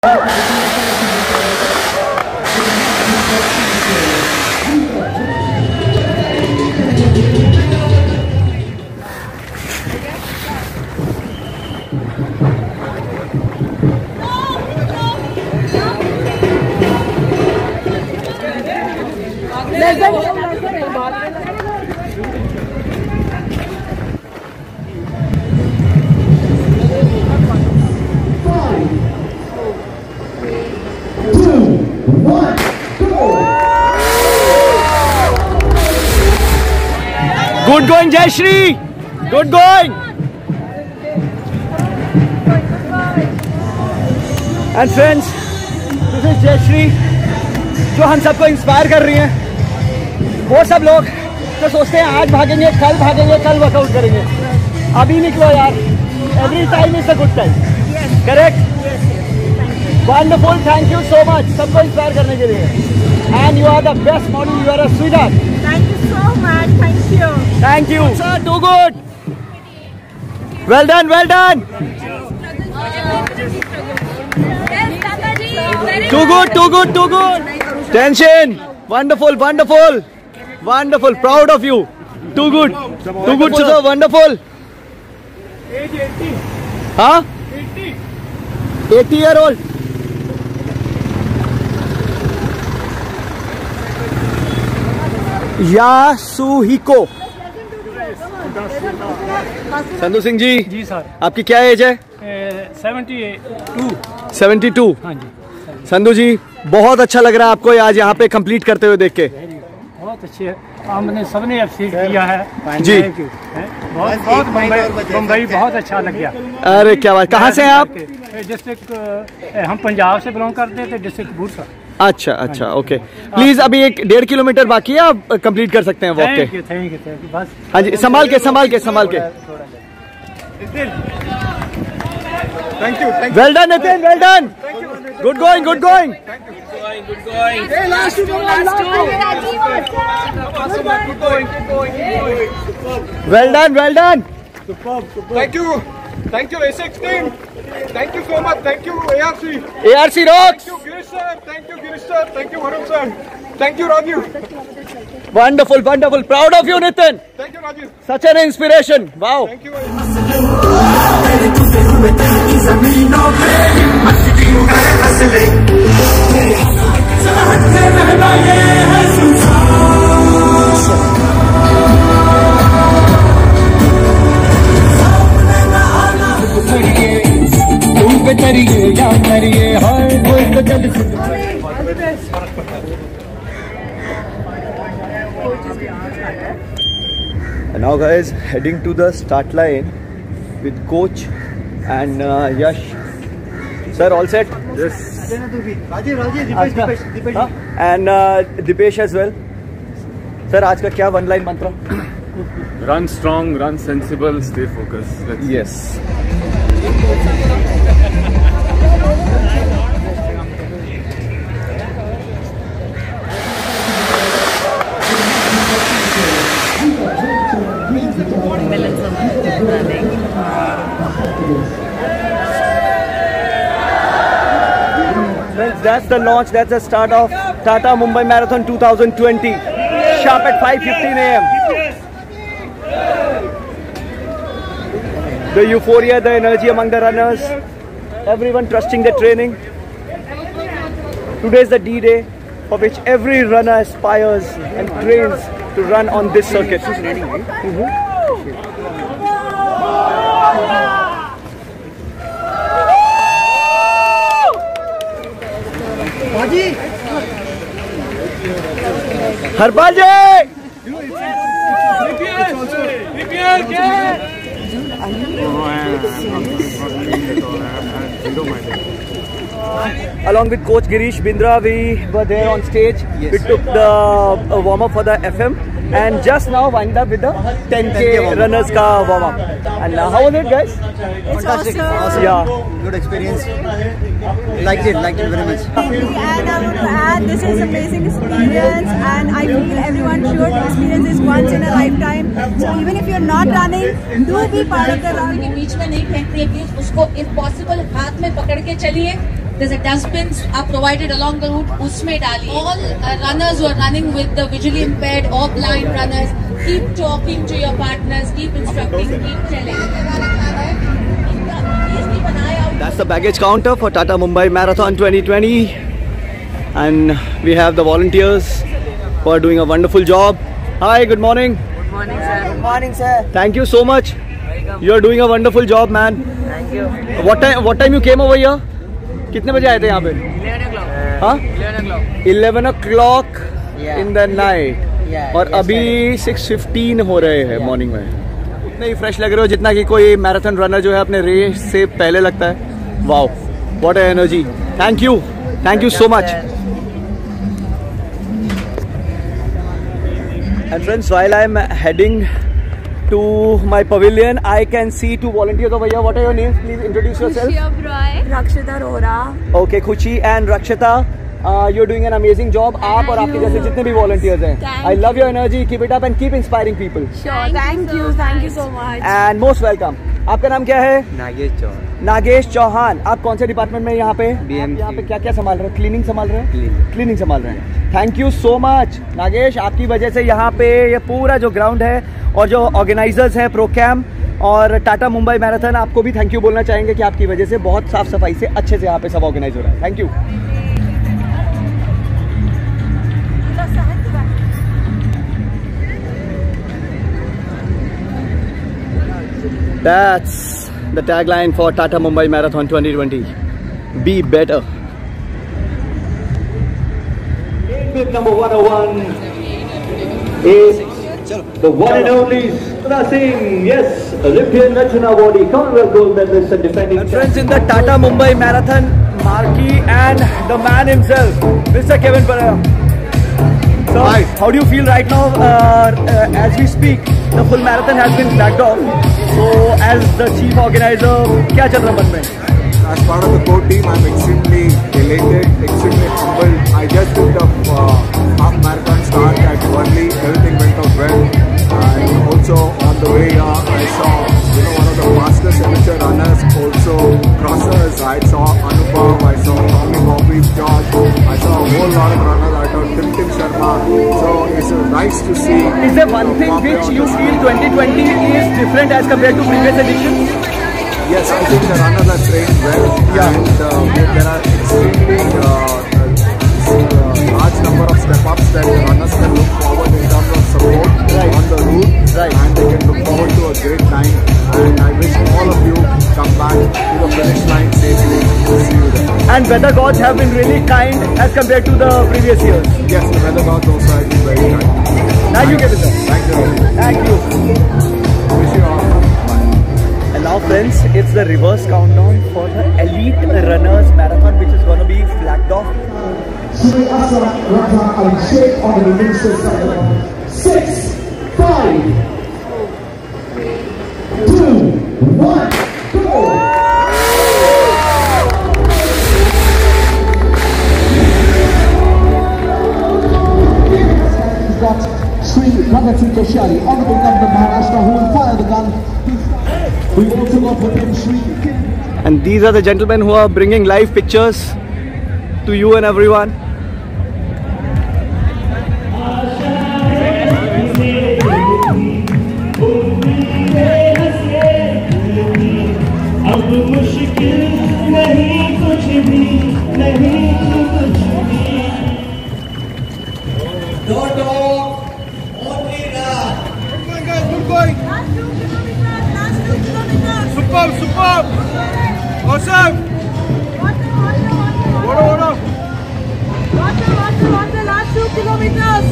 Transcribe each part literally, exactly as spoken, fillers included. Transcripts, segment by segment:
Good going, Jai Shri. Good going. And friends, this is Jai Shri, जो हम सबको inspire कर रही हैं। वो सब लोग जो सोचते हैं आज भागेंगे, कल भागेंगे, कल वर्कआउट करेंगे, अभी निकलो यार। Every time is a good time. Correct? Wonderful. Thank you so much. सबको इंस्पायर करने के लिए। And you are the best model. You are a sweetheart. Thank you so much. Thank you. Thank you. Sir, too good. Well done. Well done. Too good. Too good. Too good. Tension. Wonderful. Wonderful. Wonderful. Proud of you. Too good. Too good, sir. Wonderful. Age eighty. Huh? eighty. eighty year old. Yasuhiko. Sandhu Singh ji, जी sir. आपकी क्या age है? Seventy two. Seventy two. हाँ जी। संधू जी, बहुत अच्छा लग रहा है आपको आज यहाँ पे कंप्लीट करते हुए देख के। बहुत अच्छे है, हमने सबने अफसील किया है जी। बहुत बहुत मुंबई मुंबई बहुत अच्छा लग गया। अरे क्या बात, कहाँ से हैं आप? डिस्ट्रिक्ट, हम पंजाब से बिलोंग करते थे, डिस्ट्रिक्ट बूरसा। अच्छा अच्छा, ओके। प्लीज अभी एक डेढ़ किलोमीटर बाकी है, आप कंप्लीट कर सकते हैं वॉक के। Thank you thank you thank you. बस हाँ जी, संभाल के संभाल के संभाल के। Thank you. Well done Nitin, well done. Good going, good going. Good going. Hey, last two, last two. Well done, well done. Thank you. Thank you A six team. Thank you so much. Thank you A R C. A R C rocks. Thank you Girish sir. Thank you Girish sir. Thank you Varun sir. Thank you Rajiv. Wonderful, wonderful. Proud of you, Nitin. Thank you Rajiv. Such an inspiration. Wow. Thank you. And now guys, heading to the start line with coach and uh, Yash. Sir, all set? Yes. Rajiv, Rajiv, Dipesh, Dipesh, Dipesh. Huh? And uh, Dipesh as well. Sir, आज का क्या one line mantra? Run strong, run sensible, stay focused. Let's Yes. Friends, that's the launch, that's the start of Tata Mumbai Marathon two thousand twenty. Sharp at five fifteen A M The euphoria, the energy among the runners, everyone trusting their training. Today is the D-Day for which every runner aspires and trains to run on this circuit. Mm-hmm. Harpal ji, along with Coach Girish Bindra, we were there on stage. Yes. We took the uh, warm up for the F M, and just now wind up with the ten K runners ka warm up. And uh, how was it, guys? It's Fantastic. awesome. Awesome. Yeah. Good experience. Liked it. Liked it very much. And I want to add, this is amazing experience, and I feel everyone should experience this once in a lifetime. So even if you're not running, do be part of the run. के बीच में नहीं फेंक रही है, please उसको if possible हाथ में पकड़ के चलिए There's a dustbins are provided along the route. Usme dali. All uh, runners who are running with the visually impaired or blind runners, keep talking to your partners, keep instructing, keep telling. That's the baggage counter for Tata Mumbai Marathon twenty twenty, and we have the volunteers who are doing a wonderful job. Hi, good morning. Good morning, sir. Good morning, sir. Thank you so much. Welcome. You are doing a wonderful job, man. Thank you. What time? What time you came over here? कितने बजे आए थे यहाँ पे? eleven o'clock. हाँ? eleven o'clock. eleven o'clock Yeah. in the night. Yeah, और yes, अभी six fifteen हो रहे हैं Yeah. मॉर्निंग में. उतने ही फ्रेश लग रहे हो जितना कि कोई मैराथन रनर जो है अपने रेस से पहले लगता है. Wow, what a energy. Thank you, thank you so much. And friends, while I am heading to my pavilion, I can see two volunteers over here. What are your names? Please introduce yourself. Rakshita Rora. Okay, Khushi and Rakshita, uh, you're doing an amazing job. आप और आपके जैसे जितने भी volunteers हैं. I love your energy. Keep it up and keep inspiring people. Sure. Thank you. Thank you so much. And most welcome. आपका नाम क्या है? नागेश चौहान. नागेश चौहान. आप कौन से डिपार्टमेंट में यहाँ पे? B M C. आप यहाँ पे क्या क्या संभाल रहे हैं? क्लीनिंग संभाल रहे हैं? Cleaning. क्लीनिंग संभाल रहे हैं. Thank you so much Nagesh. आपकी वजह से यहाँ पे ये पूरा जो ग्राउंड है और जो ऑर्गेनाइजर्स हैं प्रोग्राम और टाटा मुंबई मैराथन, आपको भी थैंक यू बोलना चाहेंगे कि आपकी वजह से बहुत साफ सफाई से अच्छे से यहाँ पे सब ऑर्गेनाइज हो रहा है. Thank you. That's the tagline for Tata Mumbai Marathon twenty twenty. Be better. Bib number one oh one is the one and only Sudha Singh. Yes, Olympian Rachana Awardee, Commonwealth gold medalist and defending And friends, in the Tata Mumbai Marathon marquee and the man himself, Mister Kevin Pereira. So, Hi. how do you feel right now? Uh, uh, as we speak, the full marathon has been flagged off. So, as the chief organizer, क्या चल रहा है मन में? As part of the core team, I'm extremely elated, extremely humbled. I just did a uh, half marathon start at Burnley. Everything went out well. And also on the way here, I saw you know one of the fastest amateur runners, also crossers. I saw Anupam, I saw Tommy Bobby, George. I saw a whole lot of runners. I saw Tim Tim Sharma. So it's uh, nice to see. Is there one thing which you feel twenty twenty is different as compared to previous editions? Yes, I think the runners are trained well, Yeah. and uh, there are extremely uh, uh, large number of step-ups that the runners can look forward in terms of support Right. on the route, Right. and they can look forward to a great time. And I wish all of you come back to the finish line safely. See you there. And weather gods have been really kind as compared to the previous years. Yes, the weather gods also have been very kind. Thank you, Kevin sir. Thank you. Thank you. Wish you all. And now friends, it's the reverse countdown for the Elite Runners Marathon, which is going to be flagged off. Six, five, two, one, go! We've got Sri Pragati Koshari, Honorable Governor of Maharashtra, who will fire the gun. We've also got with him Sri. And these are the gentlemen who are bringing live pictures to you and everyone. Superb, superb! Awesome! Water, water, water, Water, water! water, water, water, last two kilometers.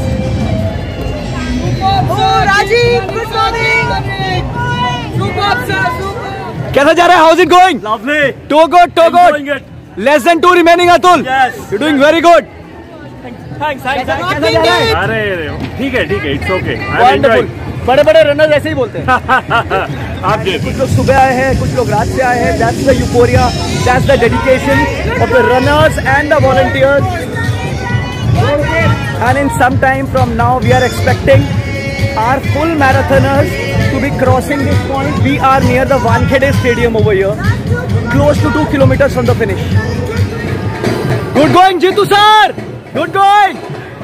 Oh, Rajiv, good morning. Superb, sir, superb. कैसा जा रहा है? How's it going? Lovely. Too good, too good. Enjoying it. Less than two remaining, Atul. Yes. You're doing very good. Thanks, thanks, कैसा कैसा जा रहा है? अरे ठीक है ठीक है इट्स ओके Wonderful. बड़े बड़े रनर्स ऐसे ही बोलते हैं. आप कुछ लोग सुबह आए हैं, कुछ लोग रात से आए हैं. That's the euphoria. That's the dedication of the runners and the volunteers. And in some time from now, we are expecting our full marathoners to be crossing this point. We are near the Wankhede Stadium over here, close to two kilometers from the finish. Good going, Jitu sir. Good going.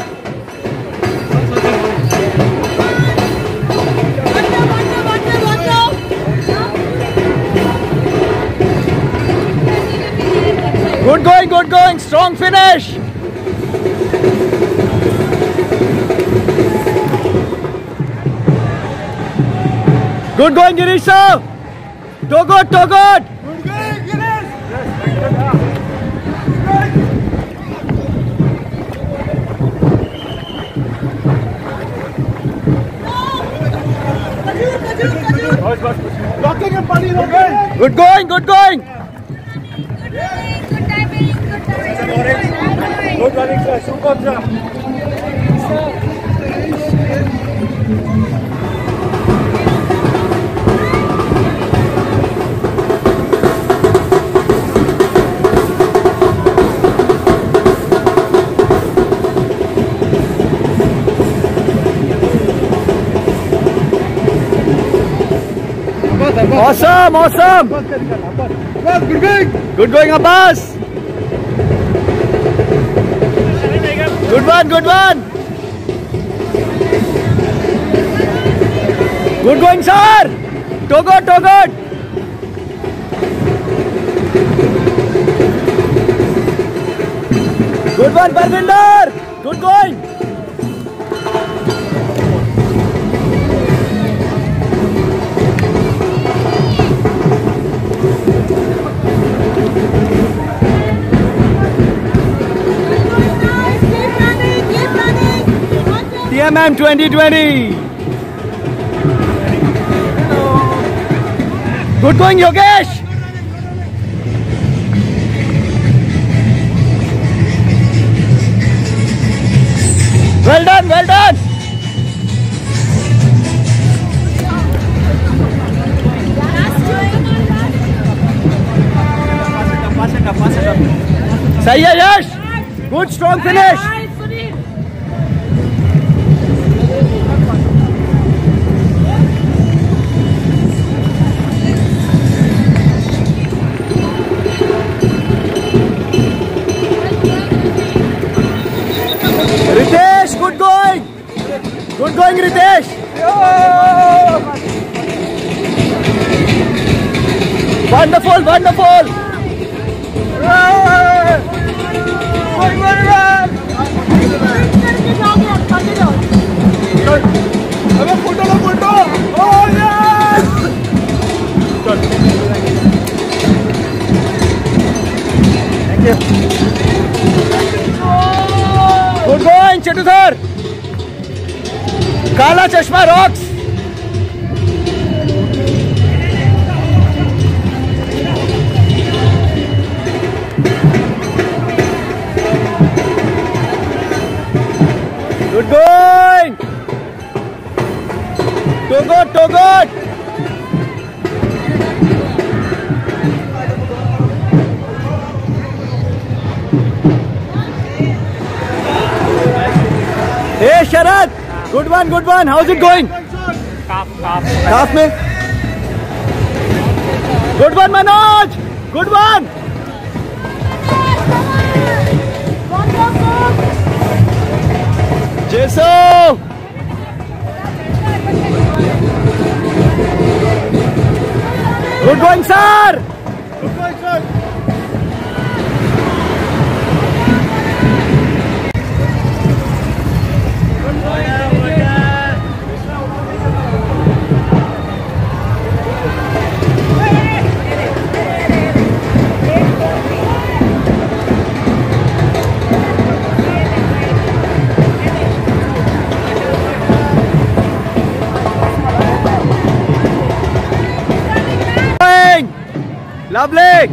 Good going, good going. Strong finish. Good going, Girish sir. Too good, too good. Good going, Girish. Good going, good going. Good timing, good timing. Good running, sir. Super, sir. Awesome, awesome. Good going. Good going, Abbas. Good one, good one. Good going, sir. Too good, too good. Good one, Parvinder. Good going. T M M twenty twenty. Good going, Yogesh. Well done, well done. Sahi hai, Yash. Good strong finish. Ritesh, good going. Good going, Ritesh. Wonderful, wonderful. Thank you. Good going, Chetu sir. Kala Chashma rocks. Good going. Too good, too good. Hey Sharad, good one, good one. How's it going? Calf, calf. Calf mein. Good one, Manoj. Good one. Jeso. Good going, sir. Good going, sir. Lovely!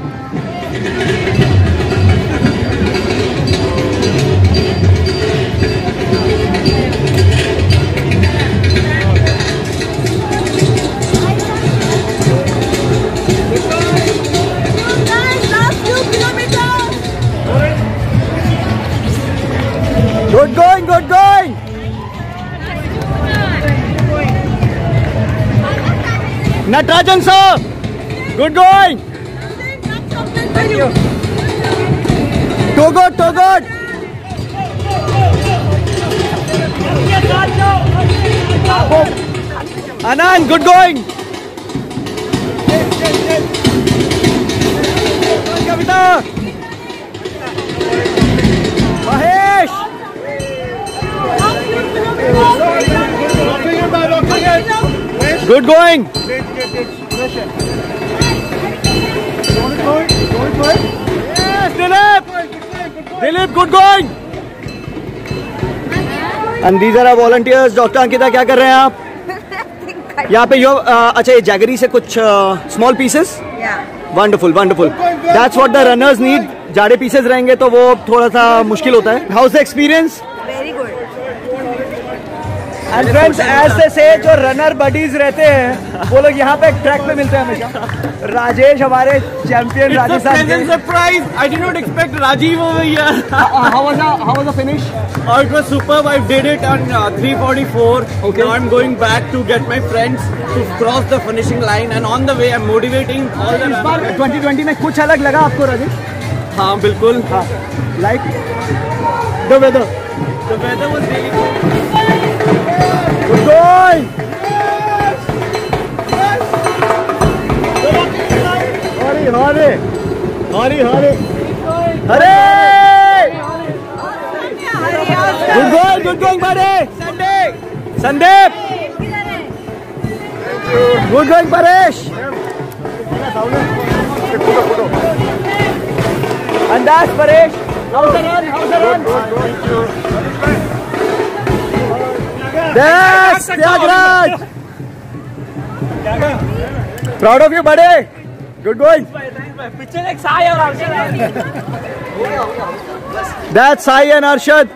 Good going, good going! Natarajan sir! Good going! Thank you. Too Too good, too good. Anand, good going. Kavita. Mahesh. Good going. Yes, Dilip. Dilip, good going. And these are our volunteers. Doctor Ankita, क्या कर रहे हैं आप? यहाँ पे यो अच्छा ये jaggery से कुछ small pieces. Wonderful wonderful. That's what the runners need. जाड़े पीसेस रहेंगे तो वो थोड़ा सा मुश्किल होता है. How is the experience? Very good. And friends, as they say जो रनर बडीज रहते हैं वो लोग यहाँ पे ट्रैक पे मिलते हैं हमेशा. राजेश हमारे चैंपियन राजस्थान के. Surprise! I did not expect Rajiv over here. How was the how was the finish? Oh, it was superb. I did it on uh, three forty-four. Okay. Now I'm going back to get my friends to cross the finishing line, and on the way I'm motivating all the इस बार twenty twenty में कुछ अलग लगा आपको राजेश? हाँ बिल्कुल. हाँ. Like the weather. The weather was really good. Good going. Hurry, hurry, hurry, hurry, hurry. Good going, good going, buddy. Sandeep, Sandeep. Good going, Paresh. And that's Paresh. How's the run? How's the run? That's Tyagraj. Proud of you, buddy. Good going. That's Sai and Arshad.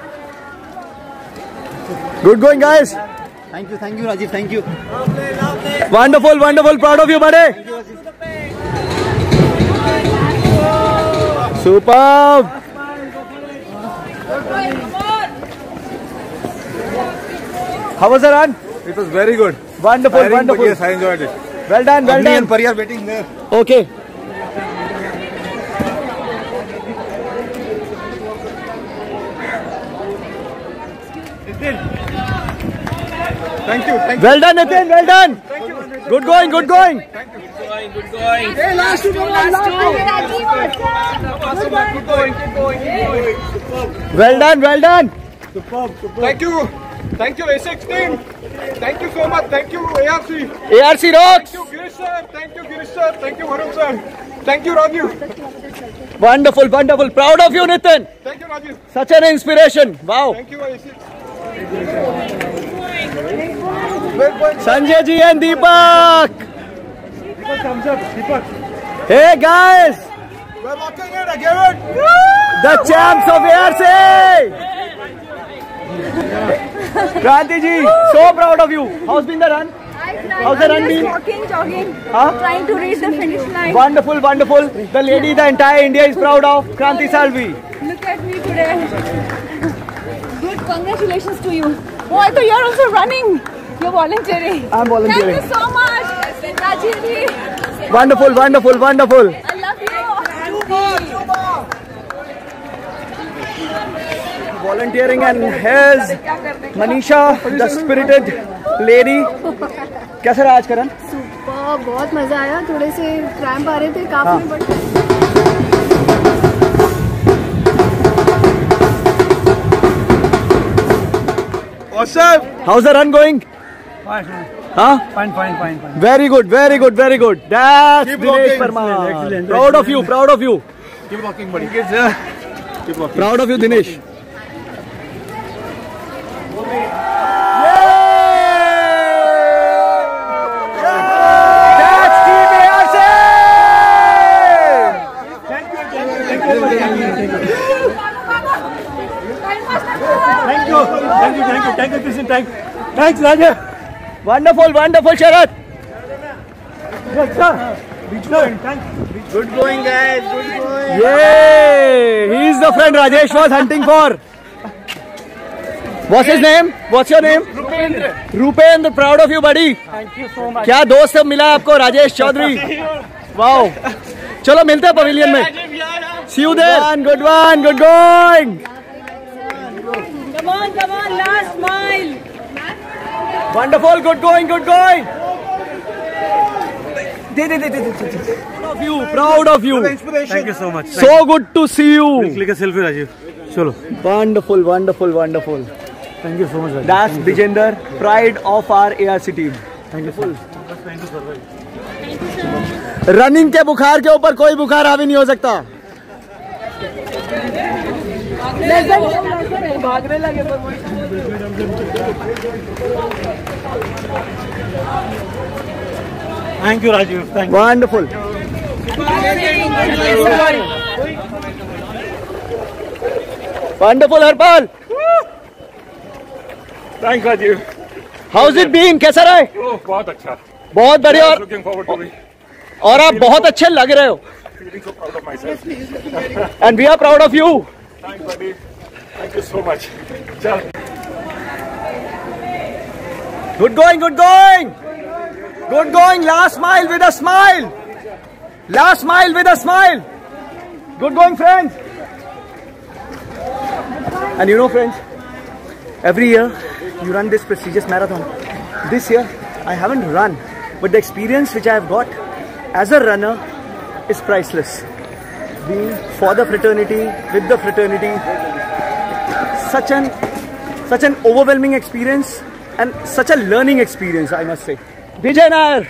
Good going, guys. Thank you, thank you, Rajiv. Thank you. Wonderful, wonderful. Proud of you, buddy. Superb. How was the run? It was very good. Wonderful, Tiring, wonderful. but yes, I enjoyed it. Well done, well Amni done. and Pari are waiting there. Okay. Thank you. Thank Well done, Nitin. Well done. Good going, good going. Good going. you. Hey, last two, last Well done, well done. Thank you. Thank you, A six team. Thank you so much. Thank you, A R C. A R C rocks. Thank you, Girish sir. Thank you, Girish sir. Thank you, Varun sir. Thank you, Raju. Wonderful, wonderful. Proud of you, Nitin. Thank you, Raju. Such an inspiration. Wow. Thank you, A six. Sanjay ji and Deepak. Thumbs up, Deepak. Hey, guys. We're walking in again. The champs of A R C. Kranti ji, so proud of you. How's been the run? How's the run been? Walking, jogging, Huh? trying to reach the finish line. Wonderful, wonderful. The lady the entire India is proud of. Kranti Salvi. Look at me today. Good, congratulations to you. Oh, I thought you're also running. You're volunteering. I'm volunteering. Thank you so much, Rajiv ji. Wonderful, wonderful, wonderful. I love you. Volunteering and here's Manisha, the spirited lady. कैसा रहा आज का run? Super, बहुत मजा आया. थोड़े से cramp आ रहे थे काफी, but Awesome. How's the run going? Fine, Huh? fine, fine, fine, fine. Very good, very good, very good. That's Keep Dinesh walking. Parmar. Excellent, Proud of you, proud of you. Keep walking, buddy. Keep walking. Proud of you, Dinesh. That's Team A R C. Thank you, thank you, thank you, thank you, thank you, Krishnan, thank you. Thanks, Raja. Wonderful, wonderful, Sharat. Good, sir. Thank you. Good going, guys. Good going. Yay! He's the friend Rajesh was hunting for. What's his name? What's your name? Rupendra. Rupendra, proud of you, buddy. Thank you so much. क्या दोस्त सब मिला आपको? Rajesh Chaudhary. Wow. चलो मिलते हैं pavilion में. See you there. Good one, good going. Come on, come on, last mile. Wonderful, good going, good going. Proud of you, proud of you. Thank you so much. So good to see you. We'll click a selfie, Rajiv. Chalo. Wonderful, wonderful, wonderful. Thank you so much, Rajiv. That's Vijender, pride of our A R C team. Thank you, sir. Running के बुखार के ऊपर कोई बुखार हावी नहीं हो सकता. भागने लगे Thank you, Rajiv. Thank you. Wonderful. Wonderful, Harpal. Thanks, Rajiv. How's it been? कैसा रहा है? Oh, बहुत अच्छा. बहुत बढ़िया. और Looking forward to it. और आप बहुत अच्छे लग रहे हो. Feeling so proud of myself. And we are proud of you. Thanks, buddy. Thank you so much. Chal. Good going, good going. Good going. Last mile with a smile. Last mile with a smile. Good going, friends. And you know, friends, every year you run this prestigious marathon. This year I haven't run, but the experience which I have got as a runner is priceless. Being for the fraternity, with the fraternity, such an such an overwhelming experience and such a learning experience, I must say. Vijay Nair,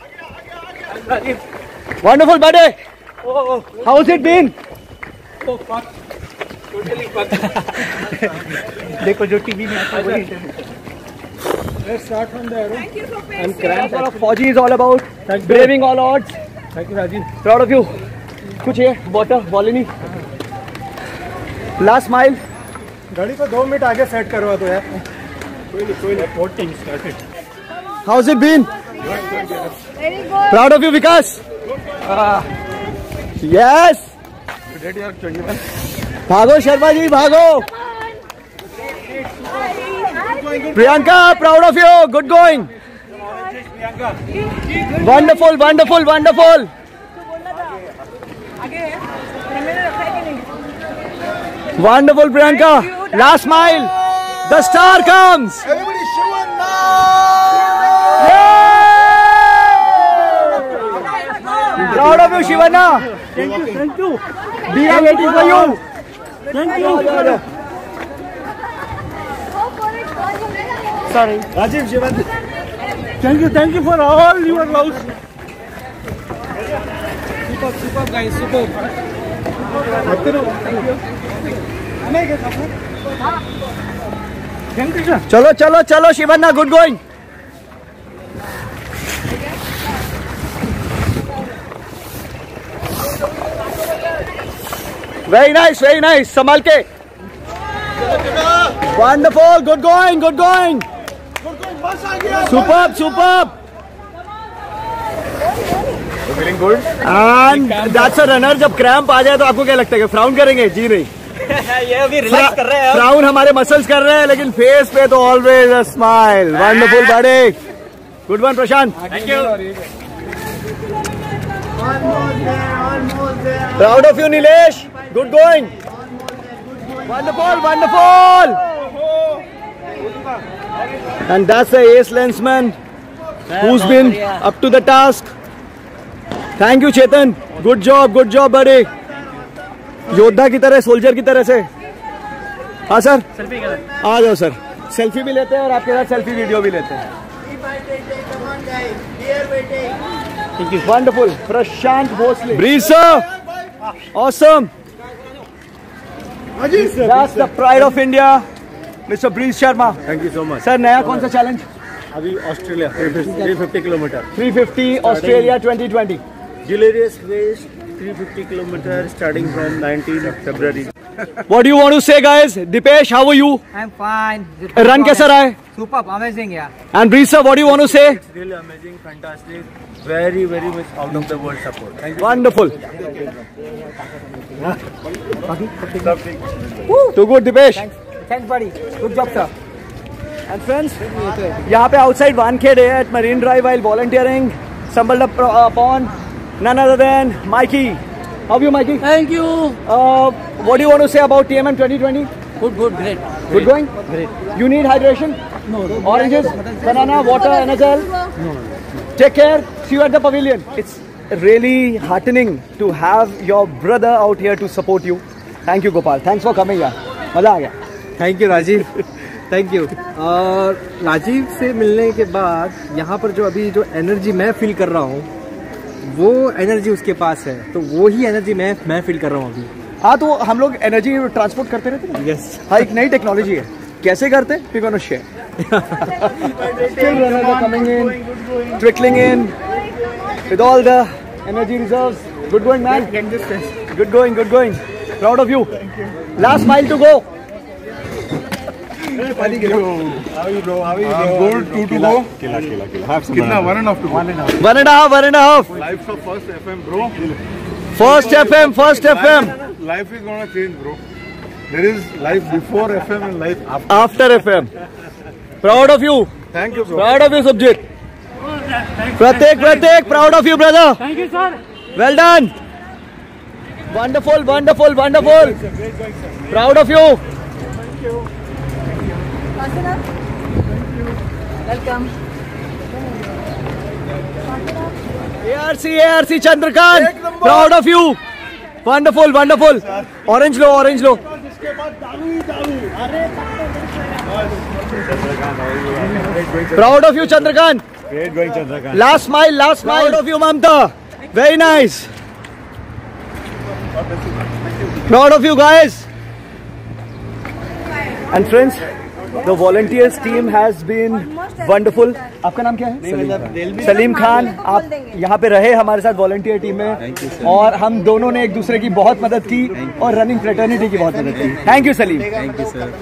wonderful buddy. How's it been? Oh, fuck. Totally fuck. देखो जो TV में आता है. Let's start from there. Thank you for And pacing. cramps what Fauji is all about. Braving all odds. Thank you, Rajiv. Proud of you. कुछ है water, Volini. Last mile. गाड़ी को दो मिनट आगे सेट करवा दो यार. कोई नहीं, कोई नहीं. Fourteen started. How's it been? Very good. Proud of you, Vikas. Yes. भागो शर्मा जी, भागो. Priyanka, proud of you. Good going. Wonderful, wonderful, wonderful. Wonderful, Priyanka. Last mile. The star comes. Everybody showing Proud of you, Shivana. Thank you, thank you. We are waiting for you. Thank you. Sorry. Rajiv, Shivan. Thank you, thank you for all your loves. Superb, superb guys, superb. Thank you, sir. चलो चलो चलो Shivanna, good going. Very nice, very nice. संभाल के. Wonderful, good going, good going. Superb, superb. Feeling good? And that's a runner. जब cramp आ जाए तो आपको क्या लगता है कि फ्राउन करेंगे? जी नहीं. ये अभी रिलैक्स कर रहे हैं. फ्राउन हमारे मसल्स कर रहे हैं, लेकिन फेस पे तो always a smile. Wonderful body. Good one Prashant. Thank you. Proud of you, Nilesh. Good going. Wonderful, wonderful. And that's the ace lensman who's been up to the task. Thank you, Chetan. Good job, good job, buddy. योद्धा की तरह, soldier की तरह से. हाँ sir, आ जाओ sir. Selfie भी लेते हैं और आपके साथ सेल्फी वीडियो भी लेते हैं. Wonderful. Prashant Bhosle. Breeze, sir. Awesome. That's the pride of India, Mister Breeze Sharma. Thank you so much. Sir, नया कौन सा चैलेंज? अभी Australia three fifty kilometre. three fifty Australia twenty twenty. Hilarious race, three fifty kilometers starting from nineteenth of February. What do you want to say, guys? Dipesh, how are you? I'm fine. Run कैसा रहा है? Superb, amazing, yeah. And Breeze, sir, what do you want to say? It's really amazing, fantastic, very, very much out of the world support. Thank you. Wonderful. Too good, Dipesh. Thanks, buddy. Good job, sir. And friends, यहाँ पे outside Wankhede at Marine Drive while volunteering, stumbled upon none other than Mikey. How are you, Mikey? Thank you. Uh, what do you want to say about T M M twenty twenty? Good, good, great. Good going? Great. You need hydration? No. no. Oranges, banana, water, N S L? No. Take care. See you at the pavilion. It's really heartening to have your brother out here to support you. Thank you, Gopal. Thanks for coming here. मजा आ गया. Thank you, Rajiv. Thank you. और राजीव से मिलने के बाद यहाँ पर जो अभी जो एनर्जी मैं फील कर रहा हूँ वो एनर्जी उसके पास है, तो वो ही एनर्जी मैं मैं फील कर रहा हूँ अभी. हाँ, तो हम लोग एनर्जी ट्रांसपोर्ट करते रहते हैं. यस. हाँ, एक नई टेक्नोलॉजी है. कैसे करते हैं? We're gonna share. Still runners are coming in, trickling in with all the energy reserves. Good going, man. Good going, good going. Proud of you. Last mile to go. Thank you. How are you, bro? How are you? I'm good. Two to go. Killa, killa, killa. Have some. Kitna? One and a half to go. One and a half. One and a half. One and a half. Life's of first F M, bro. First F M. First F M. Life is gonna change, bro. There is life before F M and life after. After F M. Proud of you. Thank you, bro. Proud of you, Subjit. Pratik, Pratik, proud of you, brother. Thank you, sir. Well done. Wonderful, wonderful, wonderful. Proud of you. Thank you. Welcome. A R C, A R C Chandrakant. Proud of you. Wonderful, wonderful. Orange low, orange low. Proud of you, Chandrakant. Great going, Chandrakant. Last mile, last mile. Proud of you, Mamta. Very nice. Proud of you guys. And friends, the volunteers team has been wonderful. आपका नाम क्या है? सलीम खान. आप यहाँ पे रहे हमारे साथ वॉलंटियर टीम में और हम दोनों ने एक दूसरे की बहुत मदद की और रनिंग फ्रेटर्निटी की बहुत मदद की. Thank you Salim. Thank you sir.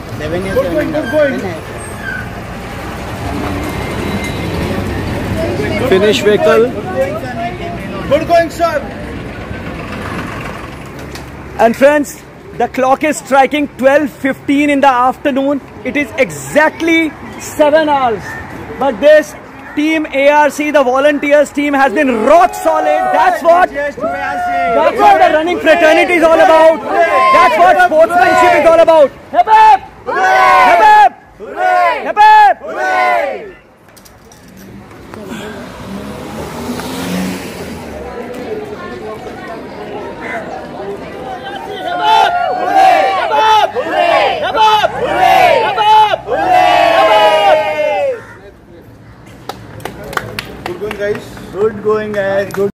Finish vehicle. Good going, sir. And friends, the clock is striking twelve fifteen in the afternoon. It is exactly seven hours. But this team A R C, the volunteers team, has been rock solid. That's what, that's what the running fraternity is all about. That's what sportsmanship is all about. Hip hip! Hip hip! Hip hip!